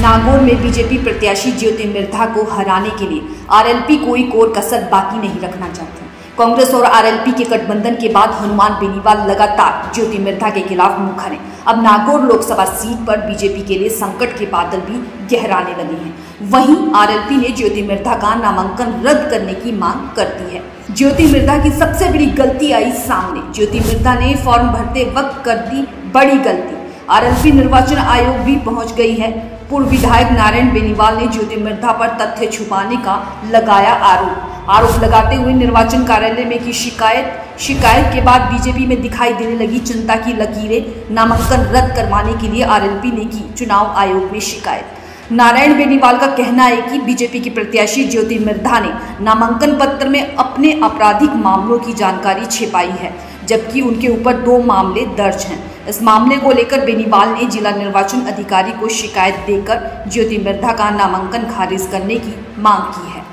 नागौर में बीजेपी प्रत्याशी ज्योति मिर्धा को हराने के लिए आरएलपी कोई कोर कसर बाकी नहीं रखना चाहती। कांग्रेस और आरएलपी के गठबंधन के बाद हनुमान बेनीवाल लगातार ज्योति मिर्धा के खिलाफ मुखर हैं। अब नागौर लोकसभा सीट पर बीजेपी के लिए संकट के बादल भी गहराने लगे हैं। वहीं आरएलपी ने ज्योति मिर्धा का नामांकन रद्द करने की मांग कर दी है। ज्योति मिर्धा की सबसे बड़ी गलती आई सामने। ज्योति मिर्धा ने फॉर्म भरते वक्त कर दी बड़ी गलती। आरएलपी निर्वाचन आयोग भी पहुंच गई है। पूर्व विधायक नारायण बेनीवाल ने ज्योति मिर्धा पर तथ्य छुपाने का लगाया आरोप लगाते हुए निर्वाचन कार्यालय में की शिकायत के बाद बीजेपी में दिखाई देने लगी चिंता की लकीरें। नामांकन रद्द करवाने के लिए आरएलपी ने की चुनाव आयोग में शिकायत। नारायण बेनीवाल का कहना है कि बीजेपी की प्रत्याशी ज्योति मिर्धा ने नामांकन पत्र में अपने आपराधिक मामलों की जानकारी छिपाई है, जबकि उनके ऊपर 2 मामले दर्ज हैं। इस मामले को लेकर बेनीवाल ने जिला निर्वाचन अधिकारी को शिकायत देकर ज्योति मिर्धा का नामांकन खारिज करने की मांग की है।